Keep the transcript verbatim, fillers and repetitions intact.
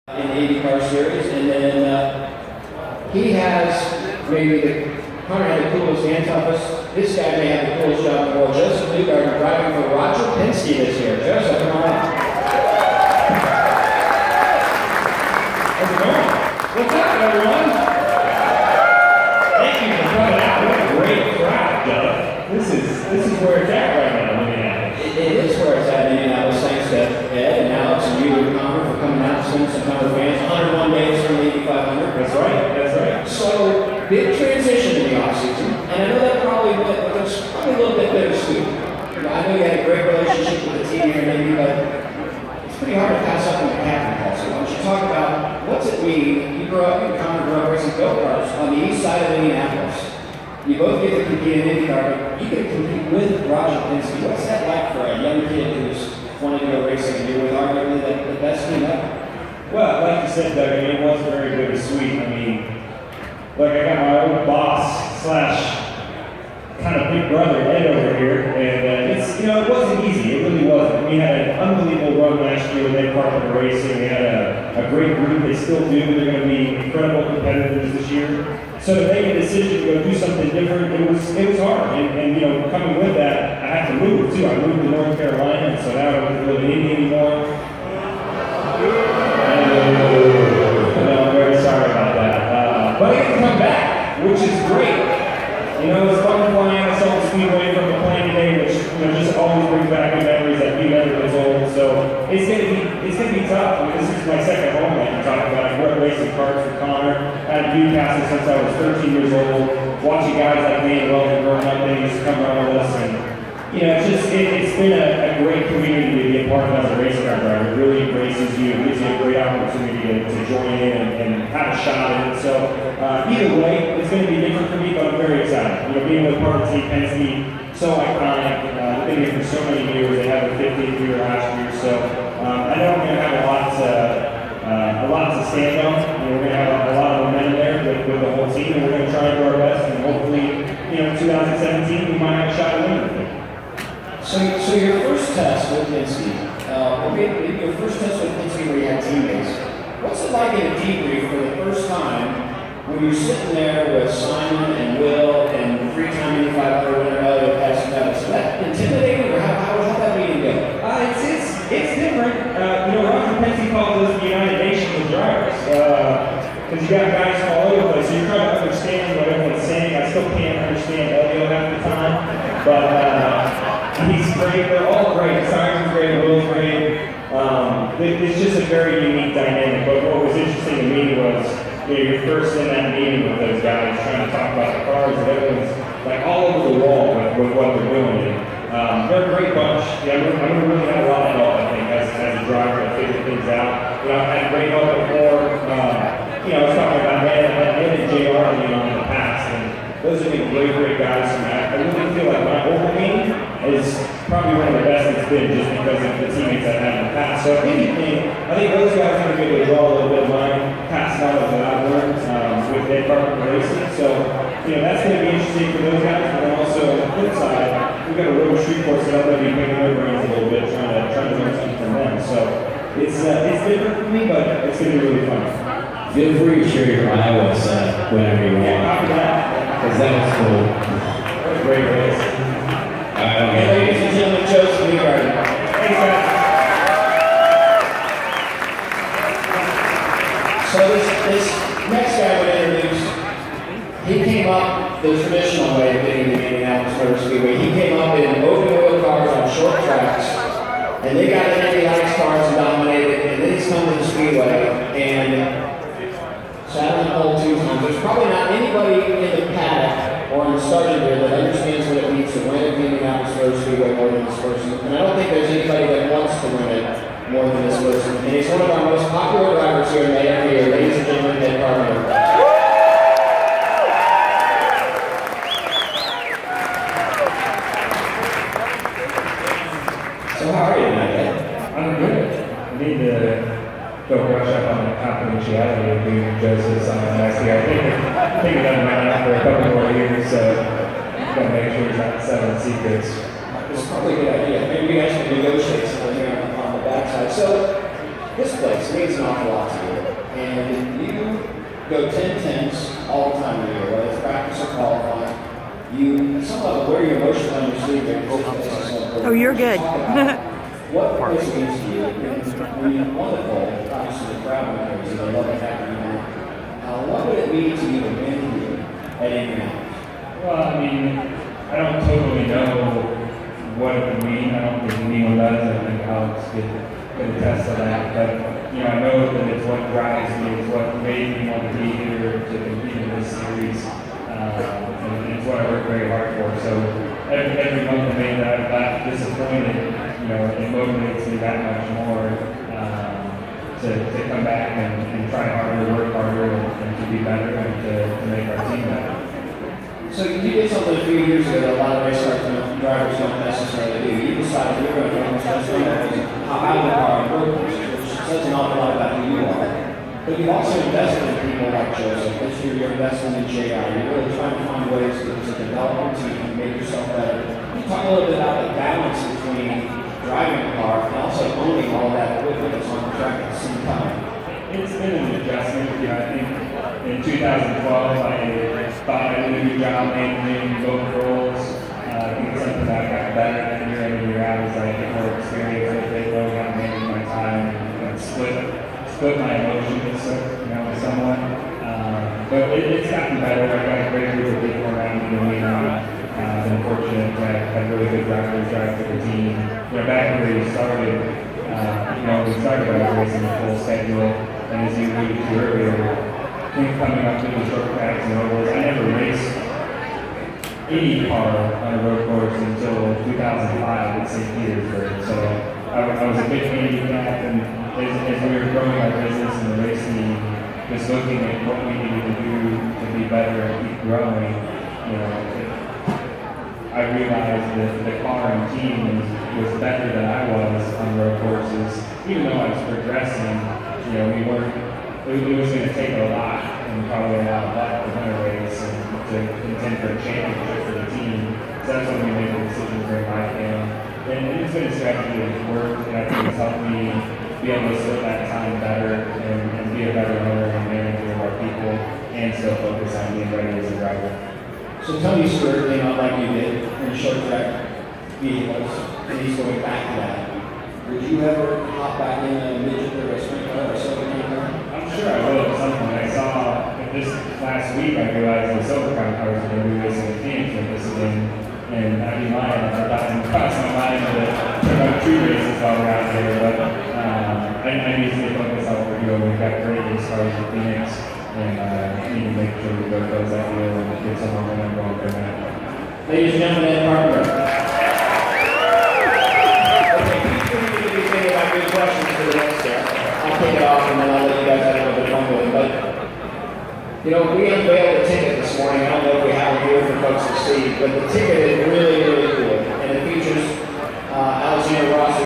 In the Indy Car Series, and then uh, he has maybe the Hunter had the coolest and toughest. This guy may have the coolest job in the world. Josef Newgarden driving for Roger Penske this year. Josef, come on out. How's it going? What's up, everyone? Thank you for coming out. What a great crowd, Doug. This is this is where it's at right now. It, it is where it's at in Indianapolis. Thanks to Ed and Alex and you and Connor for coming out and seeing some Hunter fans. one hundred one days from the Indy five hundred. That's right. That's right. So, big transition in the offseason, and I know that probably went, but it's probably a little bit bittersweet. I know you had a great relationship with the team here in Indy, but it's pretty hard to pass up on the captain call. So, why don't you talk about what's it mean? You grew up, you Connor grew up racing go-karts on the east side of Indianapolis. You both get to compete in IndyCar, but you get to compete with Roger Penske. What's that like for a young kid who's wanting to go racing and you're with arguably the, the best team ever? Well, like you said, Doug, I mean, it was very bittersweet. I mean, like I got my old boss slash kind of big brother Ed over here, and uh, it's, you know, it wasn't easy. It really wasn't. We had an unbelievable run last year with Ed Carpenter Racing. We had a, a great group. They still do. They're going to be incredible competitors this year. So to make a decision to go do something different, it was it was hard. And, and you know, coming with that, I had to move too. I moved to North Carolina, and so now I don't live in Indy anymore. And, uh, I'm very sorry about that. Uh, but I get to come back, which is great. You know, it's fun flying out of Salt Speedway from the plane today, which, you know, just always brings back good memories that we never was old. So it's gonna be it's gonna be tough. I mean, this is my second home, like you talked about. I grew up racing cars for Connor. I had Newcastle since I was thirteen years old. Watching guys like me and Weldon growing up, they used to come around with us, and you know, it's just it, it's been a, a great community to be a part of as a race car driver. It really embraces you. It gives you a great opportunity to, to join in and, and have a shot at it. So uh, either way, it's going to be different for me, but I'm very excited. You know, being with part of Team Penske, so iconic. Uh, they've been here for so many years. They had a fifteenth year last year, so um, I know I'm going to have a lot to uh, a lot to stand on. You know, we're going to have a, a lot of momentum there with, with the whole team, and we're going to try and do our best. And hopefully, you know, twenty seventeen, we might have a shot at winning. So, so your first test with Penske, uh, maybe your first test with Penske where you had teammates, what's it like in a debrief for the first time when you're sitting there with Simon and Will and three-time Indy five hundred winner Elliot Passanelli? Is that intimidating, or how, how, how'd that meeting go? Uh, it's, it's, it's different. Uh, you know, Roger Penske calls us the United Nations of drivers. Because uh, you got guys from all over the place, so you're trying to understand what everyone's saying. I still can't understand Elliot half the time, but uh, he's great. They're all great. Simon's great. Will's great. Um, it's just a very unique dynamic. But what was interesting to me was, you know, you're first in that meeting with those guys trying to talk about the cars, and everyone's like all over the wall with, with what they're doing. And, um, they're a great bunch. Yeah, I'm going to really have a lot of help, I think, as, as a driver to figure things out. You know, I've had great help before. Um, you know, I was talking about Ed, Ed and J R you know, in the past, and those have been great, great guys. And I, I really feel like my overwing is probably one of the best it's been, just because of the teammates I've had in the past. So if anything, I think those guys are going to be able to draw a little bit of my past knowledge that I've learned um, with Ed Carpenter Racing. So, you know, that's going to be interesting for those guys. But then also on the flip side, we've got a road street course that I'm going to be picking their brains a little bit, trying to trying to learn something from them. So it's uh, it's different for me, but it's going to be really fun. Feel free to share your Iowa set whenever you want. Yeah, copy that. Because that was cool. That was a great race. Alright, okay. Ladies and gentlemen, Josef Newgarden. Thanks, guys. So this, this next guy would introduce, he came up the traditional way of getting to Indianapolis Motor Speedway. He came up in open wheel cars on short tracks, and they got in Indy Lights cars and dominated, and then he's come to the Speedway, and sat on the pole two times. There's probably not anybody in the paddock or in the starting grid that understands what it means to win at the Indianapolis Motor Speedway more than this person. And I don't think there's anybody that wants to win it more than this person. And he's one of our most popular drivers here in the area. Ladies and gentlemen, Ed Carpenter. So how are you tonight, Ed? I'm good. I need to don't brush up on the confidentiality of being Joseph Simon last year. I think I think it doesn't matter after a couple more years, so I'm going to make sure he's not selling secrets. It's probably a good idea. Maybe you guys can negotiate something here on the backside. So, this place means an awful lot to you. And you go ten tenths all the time of the year, whether it's practice or qualifying. You, at some level, wear your emotions on your sleeve. Oh, you're good. What does it mean to you? When you won the gold, obviously the crowd went crazy. They love the fact that you won. Uh, what would it mean to you to win here at Indy? Well, I mean, I don't totally know what it would mean. I don't think Neil does. I think Alex could, could attest to that. But, you know, I know that it's what drives me. It's what made me want to be here to compete in this series. Uh, and it's what I work very hard for. So every, every month I made that I'm not disappointed, you know, it motivates me that much more um, to, to come back and, and try harder, work harder, and, and to be better and to, to make our team better. So you did something a few years ago that a lot of race cars don't, drivers don't necessarily do. You decided you're going to go and hop out of the car and road courses, which says an awful lot about who you are. But you've also invested in people like Josef. This year you're investing in J I. You're really trying to find ways to, to develop your team and make yourself better. Can you talk a little bit about the balance between driving a car and also owning all that equipment that's on the track at the same time? It's been an adjustment. You know, I think in two thousand twelve I thought I did a good job handling both roles. Uh, I think it's something that I got better at year in and year out as I get more experience with it, learn how to manage my time and split split my emotions, you know, somewhat. Um, but it, it's gotten better. I've got a great group of people around me to lean on. Uh, I've been fortunate to have really good drivers drive for the team. You know, back where we started, uh, you know, we started by racing a full schedule, and as you alluded to earlier, I think coming up to the short tracks and ovals, I never raced any car on a road course until two thousand five at Saint Petersburg. So I, I was a big handicap, and as, as we were growing our business and the race team, just looking at what we needed to do to be better and keep growing, you know, it, I realized that the car and team was, was better than I was on road courses. Even though I was progressing, you know, we weren't, it, it was going to take a lot and probably a lot of luck to win a race and to contend for a championship for the team. So that's when we made the decision to bring Mike in. And it's been a strategy that's worked, and I think it's helped me be able to split that time better and, and be a better owner and manager of our people and still focus on being ready as a driver. So Tony Stewart came out like you did in short track vehicles, and he's going back to that. Would you ever hop back in a midget or a sprint car or a silver car? I'm sure I will at some point. I saw this last week, I realized the silver car cars are going to be racing in Phoenix with this again. And I'd be lying if I thought it crossed my mind to turn out two races while we're out there. But um, I, I need to focus on what we're doing. We've got great race cars in Phoenix, and uh, need to make sure we go close that deal and get some momentum going for that. Ladies and gentlemen, Ed Carpenter. Okay, keep thinking about good questions for the next step. I'll take it off and then I'll let you guys have a little bit of fun with it. But, you know, we unveiled the ticket this morning. I don't know if we have it here for folks to see, but the ticket is really